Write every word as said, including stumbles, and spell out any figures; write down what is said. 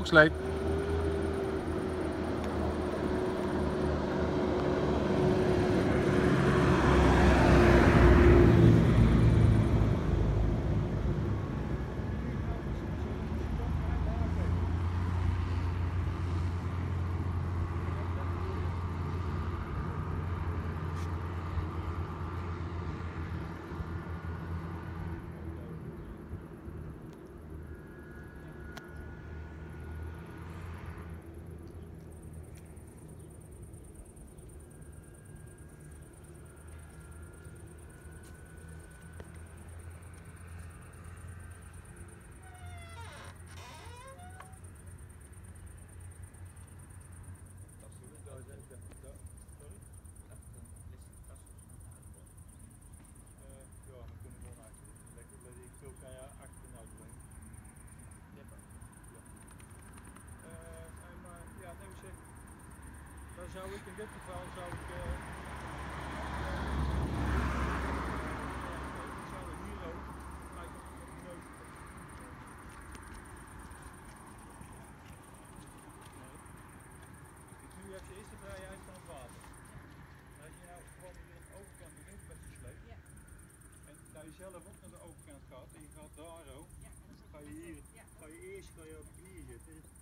Hoeksleep. Dan zou ik in dit geval zou ik, uh, zou ik hier ook gelijk op de neus. Dus nu heb je eerst de vrijheid van het water. Als je nou gewoon hier aan de overkant begint met je sleep. Ja. En dat je zelf ook naar de overkant gaat en je gaat daar ook. Ja, ga je hier, ja. Ga je eerst ga je op je knieën zitten.